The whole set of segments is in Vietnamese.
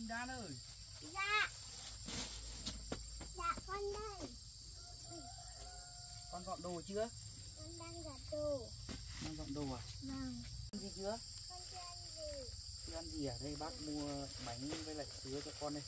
Linh Đan ơi. Dạ. Dạ con đây. Con dọn đồ chưa? Con đang dọn đồ. Đang dọn đồ à? Vâng. Ăn gì chưa? Con chưa ăn gì. Chưa ăn gì à? Đây bác mua bánh với lại sứa cho con đây.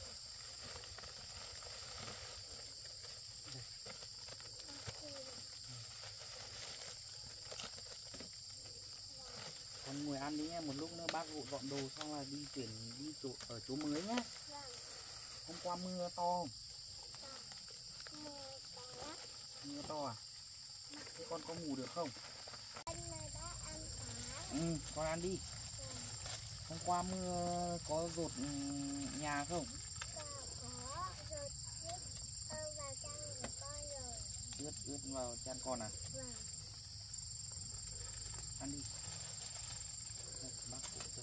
Con ngồi ăn đi nhé, một lúc nữa bác vụ dọn đồ xong là đi chuyển đi ở chỗ mới nhé. Vâng. Hôm qua mưa to không? Mưa to lắm. Mưa to à? Thế con có ngủ được không? Con đã ăn cá. Ừ, con ăn đi. Vâng. Hôm qua mưa có dột nhà không? Có rồi ướt vào chăn của con rồi. Ướt vào chăn con à? Vâng. Ăn đi. Đây, bác phụ cho.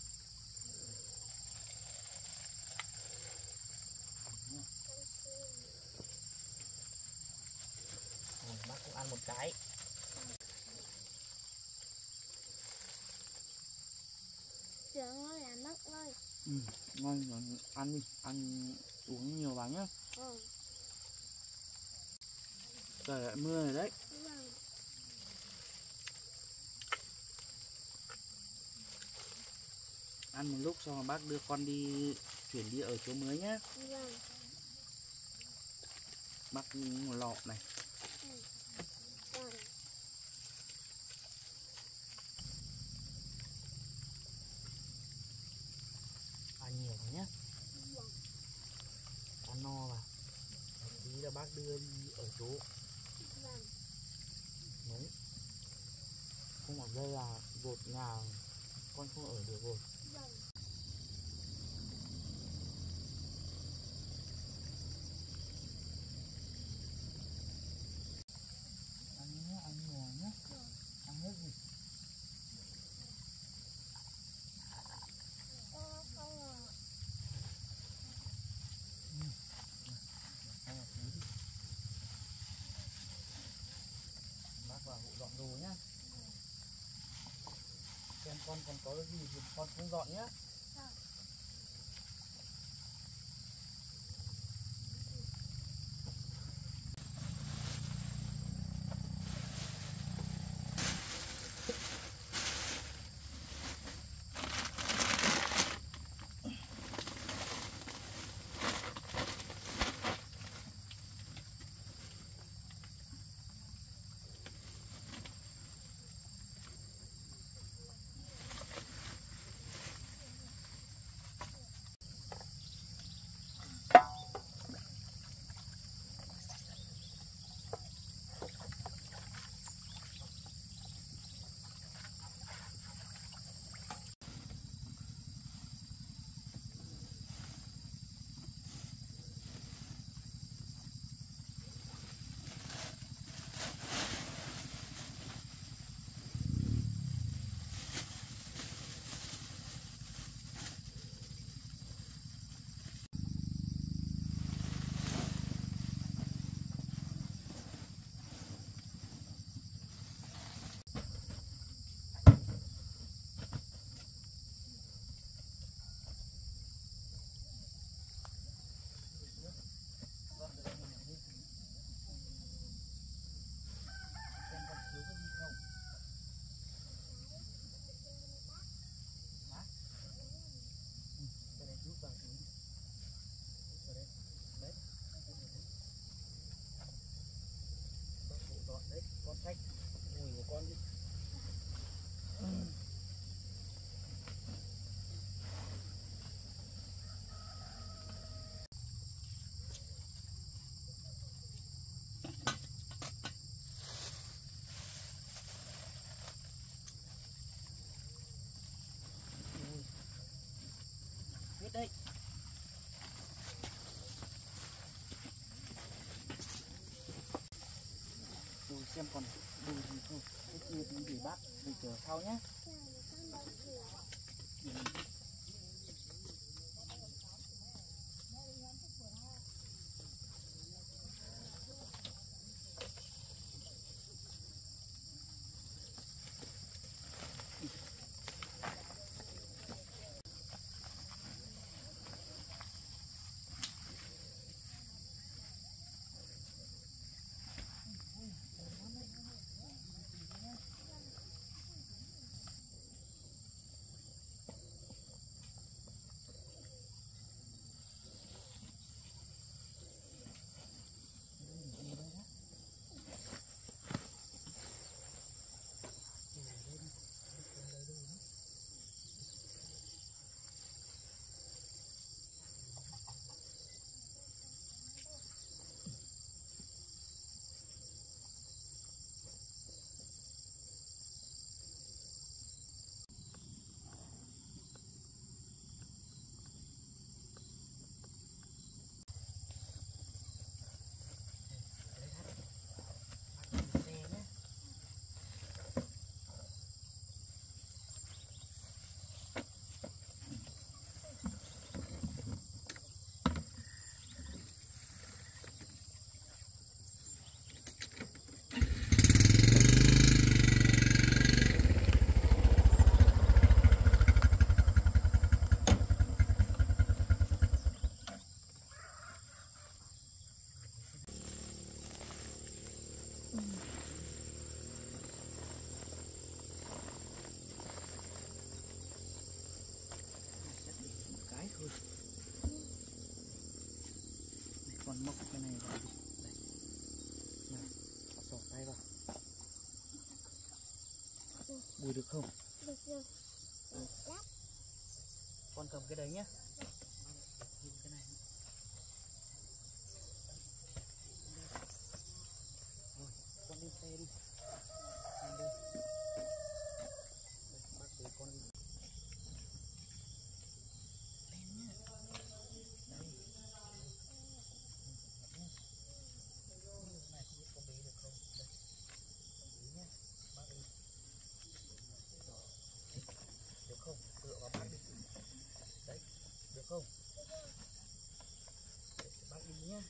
Con xin. Bác cũng ăn một cái. Sữa ngon lắm bác ơi. Ừ, ngon rồi, ăn đi, ăn uống nhiều vào nhá. Ừ. Trời ơi, mưa rồi đấy. Vâng. Ăn một lúc xong rồi bác đưa con đi chuyển đi ở chỗ mới nhá. Vâng. Bác một lọ này. Vâng. Ăn nhiều vào nhá. Vâng. Ăn no vào. Tí là bác đưa đi ở chỗ Vâng. mới. Không ở đây là dột nhà con không ở được rồi. Vâng. Ăn nhá, ăn nhiều nhá. Ăn hết gì? Không ngờ. Ăn một tí đi. Bác vào vụ dọn đồ nhá. Xem con còn có gì thì con cũng dọn nhá. Vâng. Sách mùi của con đi. Hết đấy. Rồi xem còn đồ gì không. Cái kia thì để bác để chờ sau nhé. móc cái này vào đi. Đây. Nào, xỏ tay vào. Bùi được không? Được rồi. Lát. Con cầm cái đấy nhá. Nhìn cái này. Rồi, con đi xe đi. Nhanh đây. Đây, bác với con đi. Lên nhá. Đây. Này không biết có bế được không? Đây. Bế nhá. Bác đi. Được không? Dựa vào bác đi. Đấy, được không? Để bác đi nhá.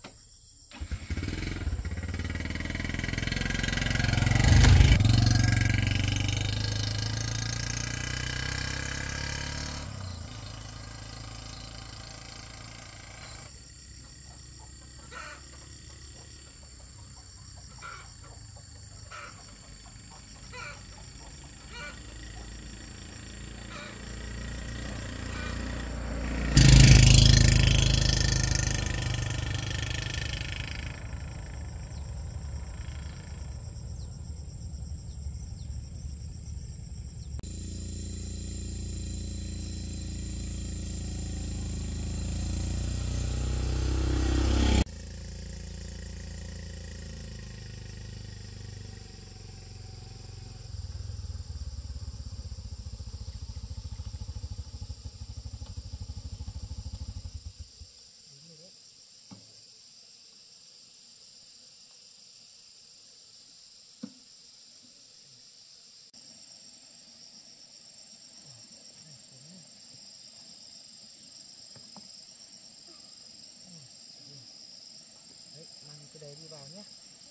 Đấy, mang cái đấy đi vào nhé.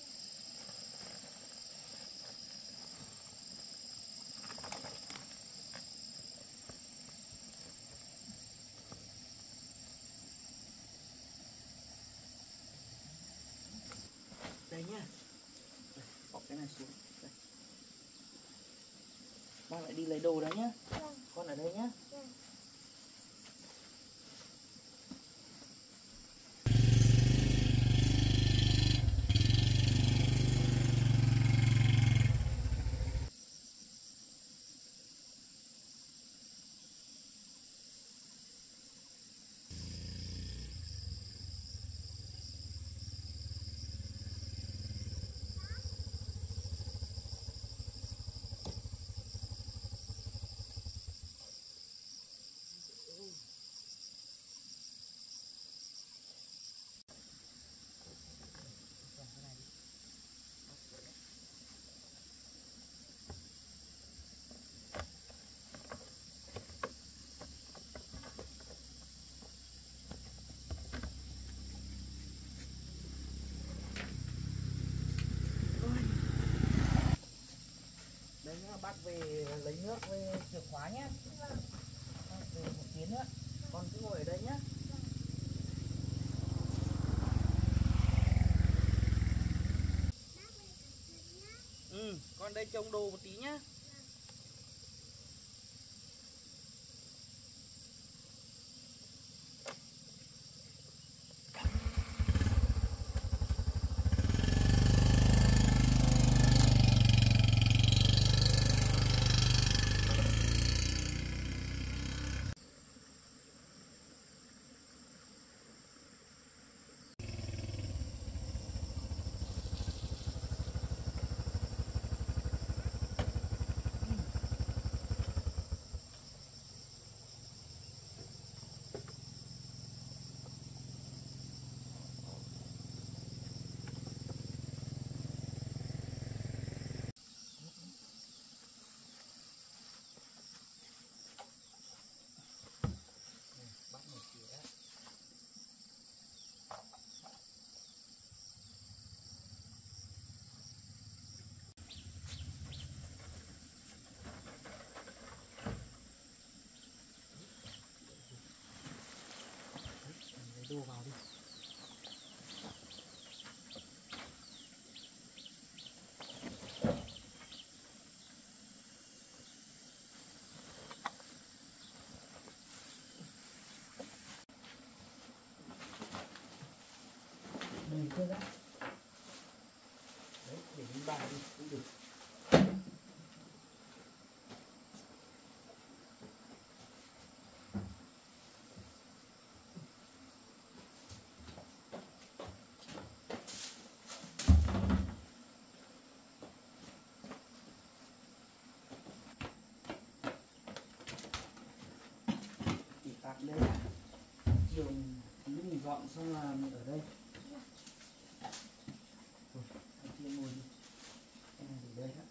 Đây nhá. Đây, bỏ cái này xuống. Đây. Bác lại đi lấy đồ đấy nhá. Vâng. Con ở đây nhá. Vâng. Cầm cái này đi. Đấy nhá, bác về lấy nước với chìa khóa nhé. Bác về một tiếng nữa. Con cứ ngồi ở đây nhé. Ừ, con đây trông đồ một tí nhá. chưa đã. Đấy, để lên bàn đi cũng được. Chỉ tạm đây đã. Đường Linh dọn xong là mình ở đây. Rồi, anh kia ngồi đi. Em này để đây đó.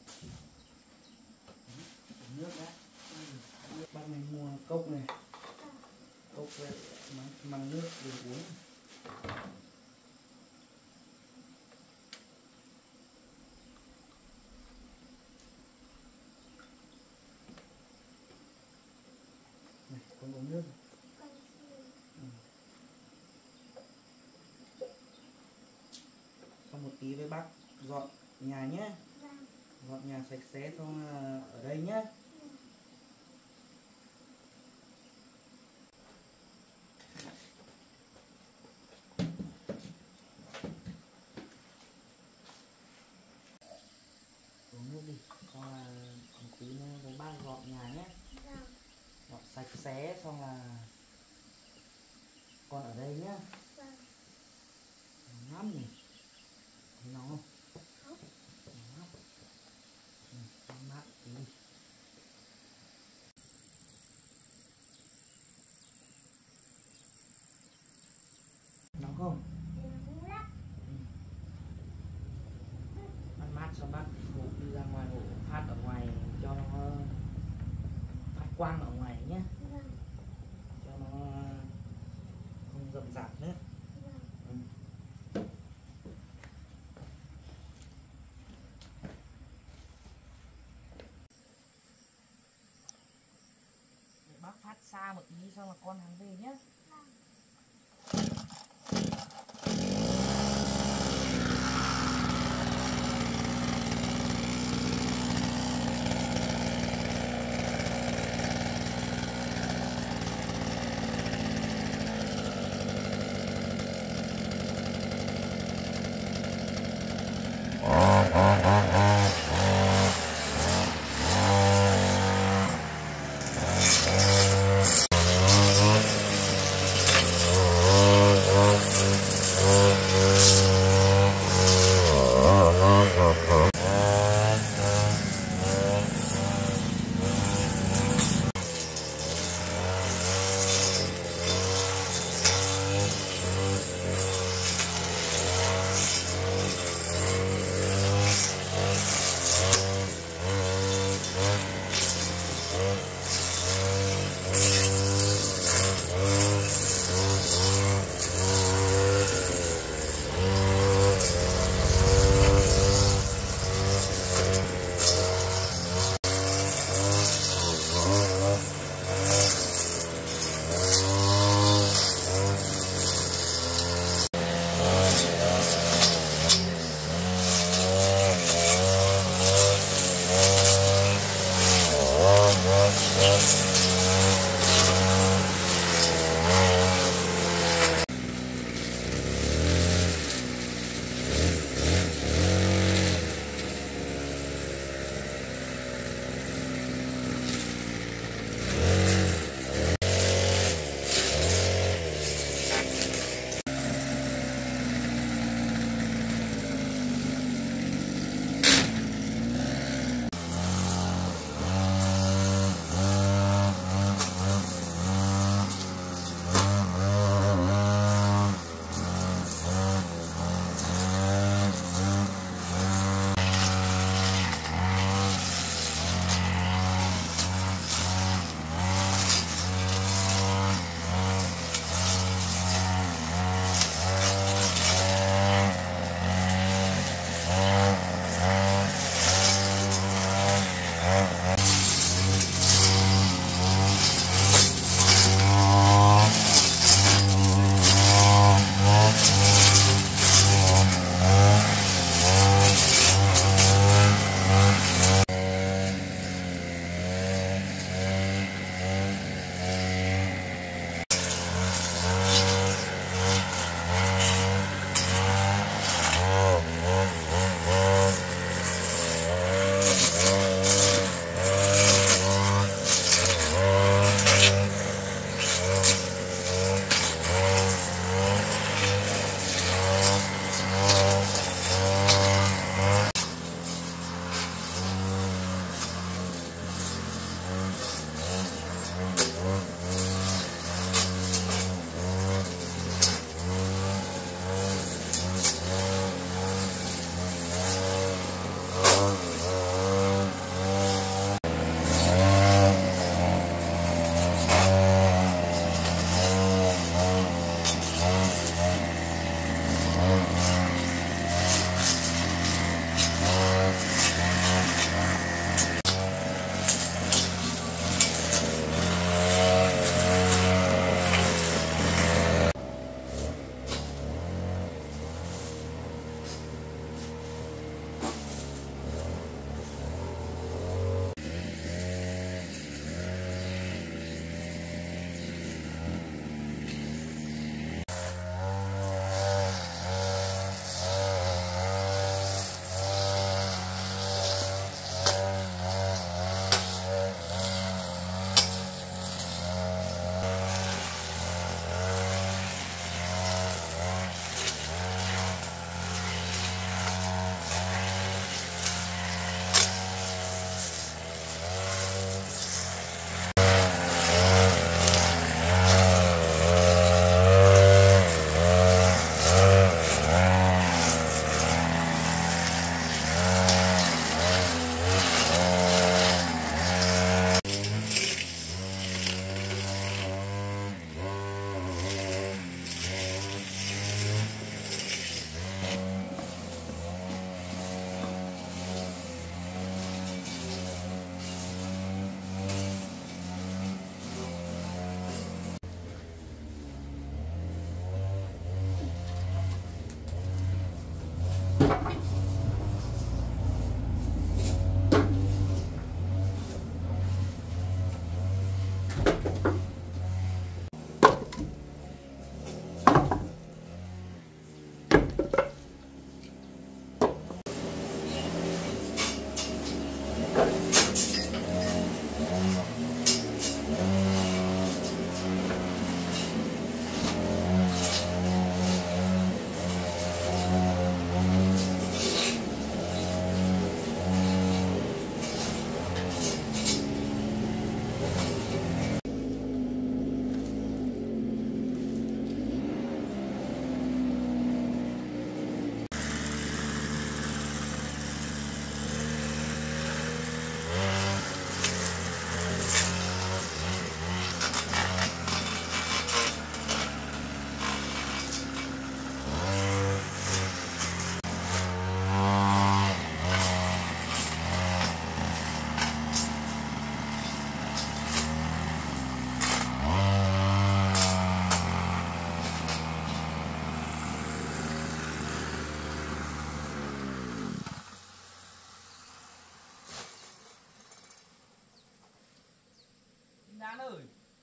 Nước đã. Bác này mua cốc này. Cốc với mang nước để uống. Này, con uống nước. Xong một tí với bác dọn nhà nhé. Dọn nhà sạch sẽ xong ở đây nhé. Uống nước đi, xong là một tí nữa với bác dọn nhà nhé. Dọn sạch sẽ xong là con ở đây nhé. Nóng lắm nhỉ. Thấy nóng không? Nóng lắm. Nóng mát tí. Nóng không? Ăn mát cho bác ngủ đi ra ngoài ngủ phát ở ngoài cho nó phát quang ở ngoài nhé. Cho nó không rậm rạp nữa. Để bác phát xa một tí xong là con hắn về nhé. ơi.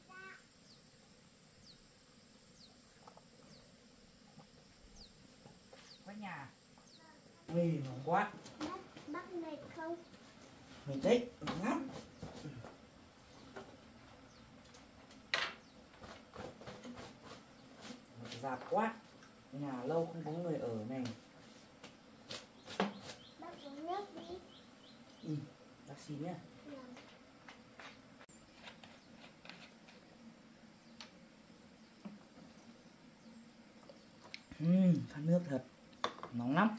Quét nhà. Ui, nóng quá. Bác mệt không? Mệt đấy, nóng lắm. Dạp quá. Nhà lâu không có người ở này. Bác uống nước đi. Bác xin nhé. Khát nước thật. Nóng lắm.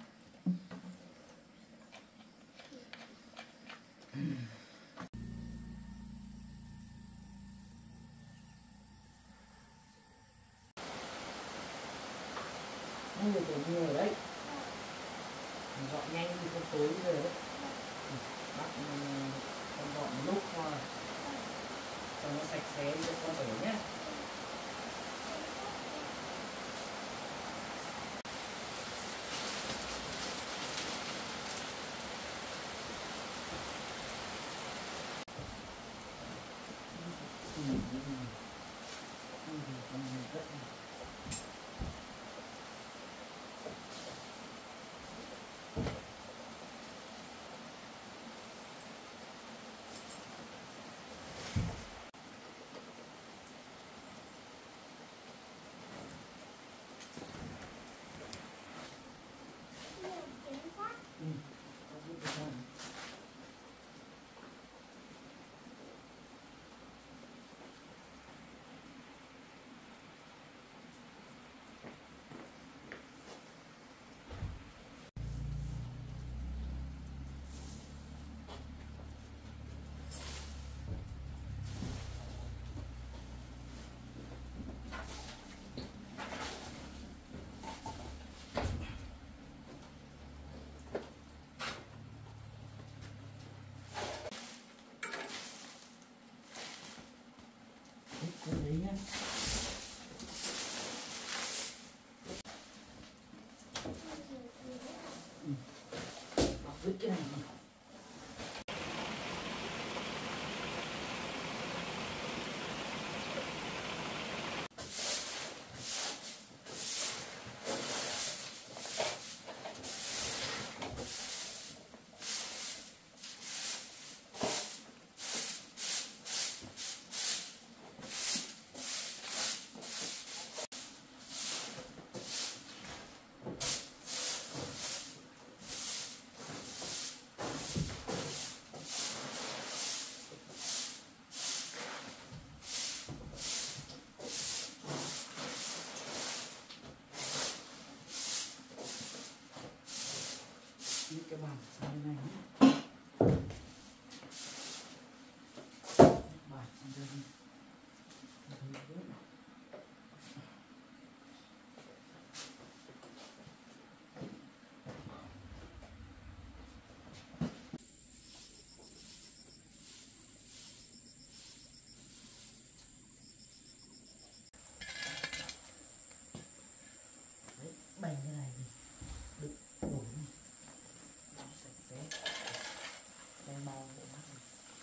Người tưởng người ở đấy. Mình dọn nhanh đi không tối rồi đấy. Bác con dọn một lúc thôi. Cho nó sạch sẽ đi cho con ở nhé. Đấy nhá. Bác vứt cái này đi. Những cái bàn sang bên này nhé. Bàn sang bên này. Đấy, bày cái này thì đựng đổ đi. Sạch sẽ. Đem bao bộ mắt đi.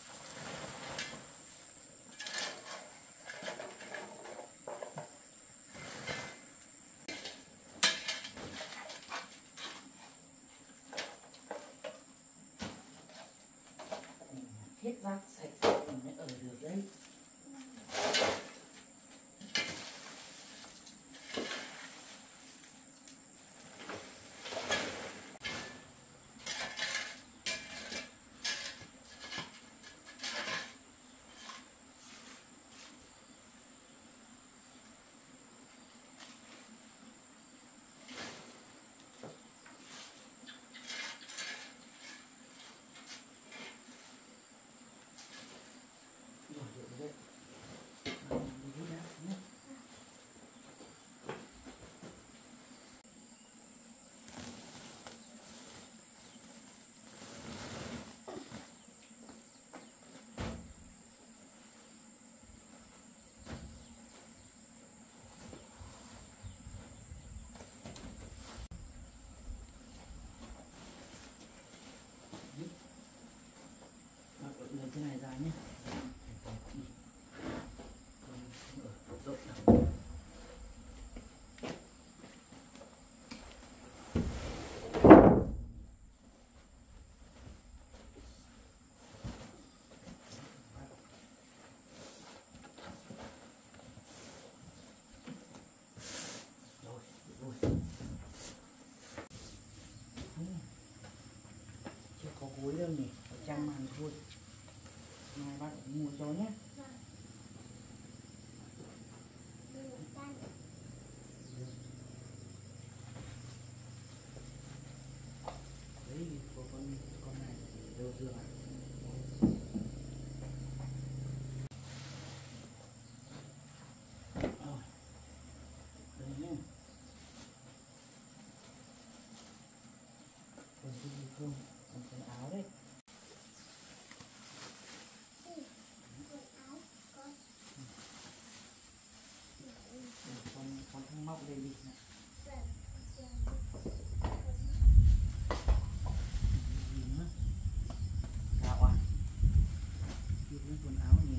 Hết rác sạch sẽ thì mới ở được đấy. ngủ cho nhé. Vâng. Ngủ tan. Đấy có con này đâu giường à? Rồi. Đây nhé. Còn cái gì không? Còn cái áo đấy. Quần áo con. Con không móc lên đi này. Vâng. Gì nữa? Gạo à? Kia với quần áo nhỉ?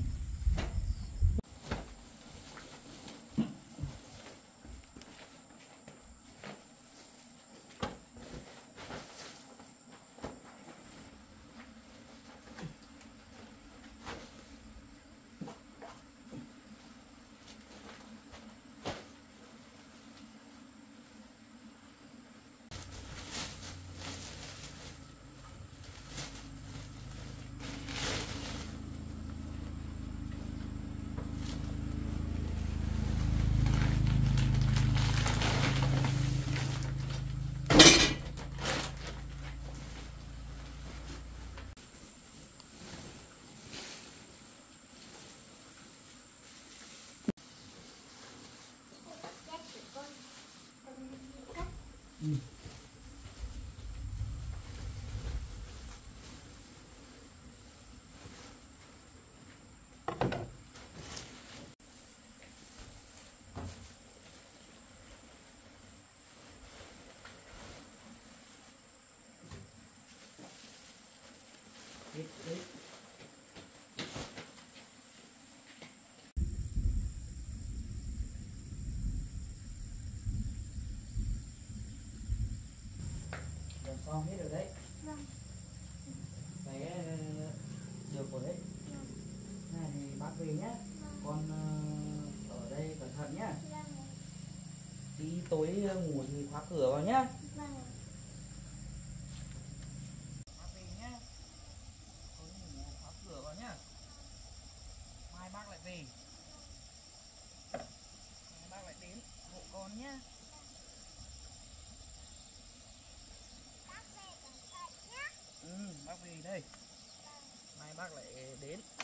Dép của con. Cắt. Ừ. Hết. Rồi xong hết rồi đấy. Vâng. Bé được rồi đấy. Vâng. Này thì bác về nhá. Vâng. Con ở đây cẩn thận nhá. Vâng. Tí tối ngủ thì khóa cửa vào nhá. Vâng. Bác về nhá. Tối ngủ khóa cửa vào nhá. Mai bác lại về. Mai bác lại đến hộ con nhá. Bác về cẩn thận nhé. Bác về đây. Mai bác lại đến.